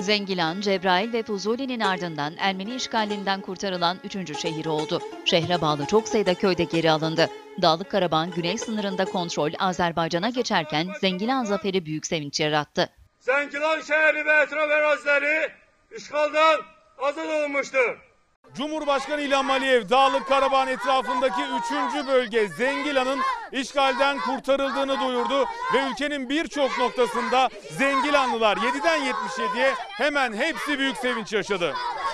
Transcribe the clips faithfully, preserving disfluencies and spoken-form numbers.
Zengilan, Cebrail ve Fuzuli'nin ardından Ermeni işgalinden kurtarılan üçüncü şehir oldu. Şehre bağlı çok sayıda köyde geri alındı. Dağlık Karabağ'ın güney sınırında kontrol Azerbaycan'a geçerken Zengilan zaferi büyük sevinç yarattı. Zengilan şehri ve etraf arazileri işgalden azad olmuştur. Cumhurbaşkanı İlham Aliyev, Dağlık Karabağ'ın etrafındaki üçüncü bölge Zengilan'ın işgalden kurtarıldığını duyurdu ve ülkenin birçok noktasında Zengilanlılar yediden yetmiş yediye hemen hepsi büyük sevinç yaşadı.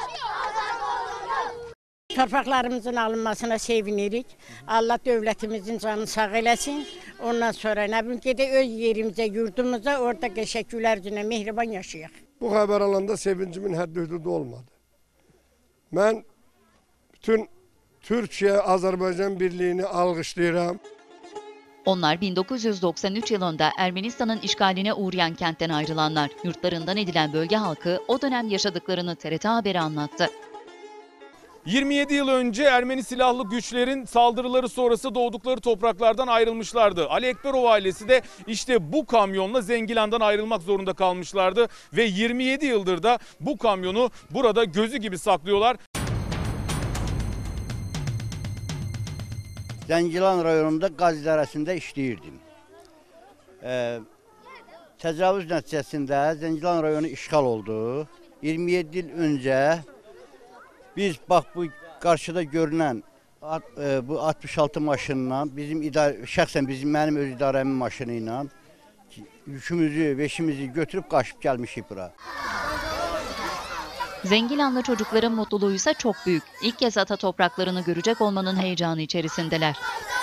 Torpaqlarımızın alınmasına sevinirik. Allah devletimizin canını sağ eləsin. Ondan sonra ne bileyim ki de öz yerimize, yurdumuza, orada teşekkürlercine mehriban yaşayaq. Bu haber alanda sevincimin həddi hüdudu olmadı. Ben bütün Türkiye-Azerbaycan birliğini alkışlayıram. Onlar bin dokuz yüz doksan üç yılında Ermenistan'ın işgaline uğrayan kentten ayrılanlar. Yurtlarından edilen bölge halkı o dönem yaşadıklarını T R T Haber'e anlattı. yirmi yedi yıl önce Ermeni silahlı güçlerin saldırıları sonrası doğdukları topraklardan ayrılmışlardı. Ali Ekberov ailesi de işte bu kamyonla Zengilan'dan ayrılmak zorunda kalmışlardı ve yirmi yedi yıldır da bu kamyonu burada gözü gibi saklıyorlar. Zengilan rayonunda Qaz idarəsində işləyirdim. Ee, təcavüz nəticəsində Zengilan rayonu işğal oldu. yirmi yedi yıl önce biz bax bu qarşıda görünən e, bu altmış altı maşınla bizim idare, şəxsən bizim mənim öz idarəmin maşını ilə yükümüzü, veşimizi götürüb qaçıb gəlmişik bura. Zengilanlı çocukların mutluluğuysa çok büyük. İlk kez ata topraklarını görecek olmanın heyecanı içerisindeler.